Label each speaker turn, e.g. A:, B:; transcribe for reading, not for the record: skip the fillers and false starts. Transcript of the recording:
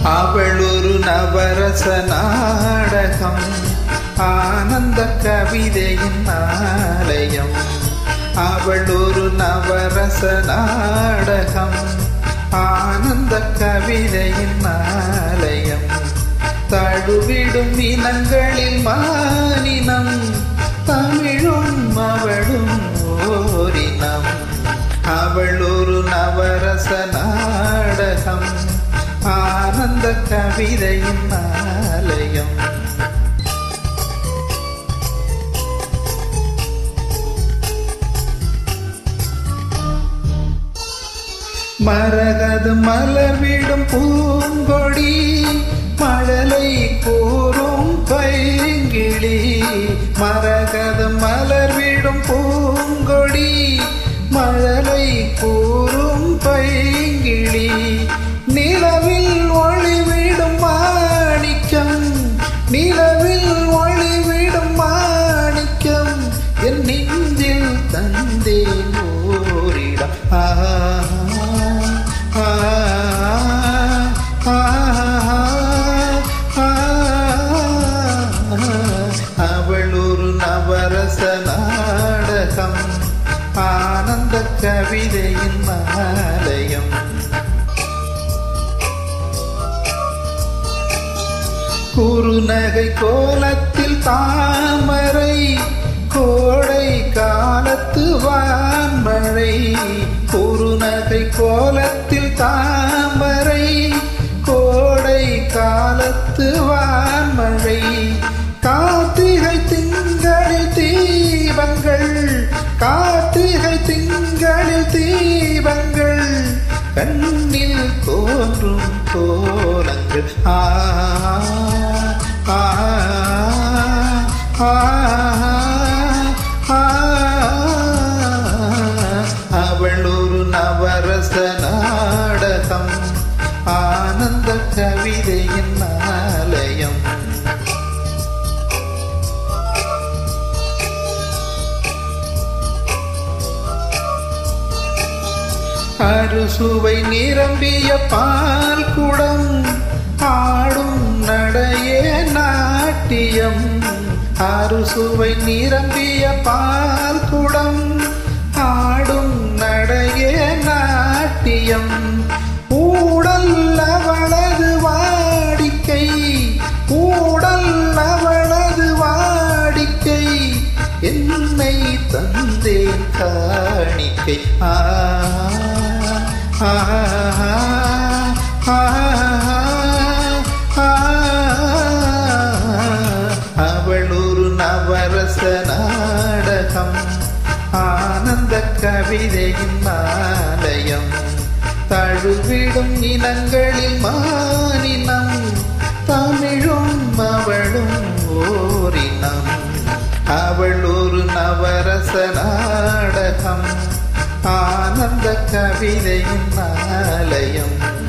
A: அவள் ஒரு நவரச நாடகம், ஆனந்த கவிதையின் ஆலயம். அவள் ஒரு நவரச நாடகம், ஆனந்த கவிதையின் ஆலயம். தழுவிடும் இனங்களில் மானினம், தமிழும் அவளும் ஓரினம். அவள் ஒரு நவரச நாடகம், ஆனந்த கவிதையின் ஆலயம். மரகத மலர்விடும் பூங்கொடி, மழலை கூறும் பைங்கிளி. மரகத மலர்விடும் பூங்கொடி, மழலை கூறும் பைங்கிளி. நிலவில் ஒளிவிடும் மாணிக்கம், நிலவில் ஒளிவிடும் மாணிக்கம். என் நெஞ்சில் தந்தேன் ஓரிடம். அவள் ஒரு நவரச நாடகம், ஆனந்த கவிதையின் ஆலயம். குறுநகை கோலத்தில் தாமரை, கோடை காலத்து வான்மழை. குறுநகை கோலத்தில் தாமரை, கோடை காலத்து வான்மழை. கார்த்திகை திங்களில் தீபங்கள், கார்த்திகை திங்களில் தீபங்கள். கண்ணில் தோன்றும் கோலங்கள். அவள் ஒரு நவரச நாடகம், ஆனந்த கவிதையின் ஆலயம். அறுசுவை நிரம்பிய பால் குடம், ஆடும் நடையே நாட்டியம். அறுசுவை நிரம்பிய பால் குடம், ஆடும் நடையே நாட்டியம். ஊடல் அவளது வாடிக்கை, ஊடல் அவளது வாடிக்கை. என்னை தந்தேன் காணிக்கை. அவள் ஒரு நவரச நாடகம், ஆனந்த கவிதையின் ஆலயம். தழுவிடும் இனங்களில் மானினம், தமிழும் அவளும் ஓரினம். அவள் ஒரு நவரச நாடகம், ஆனந்த கவிதையின் ஆலயம்.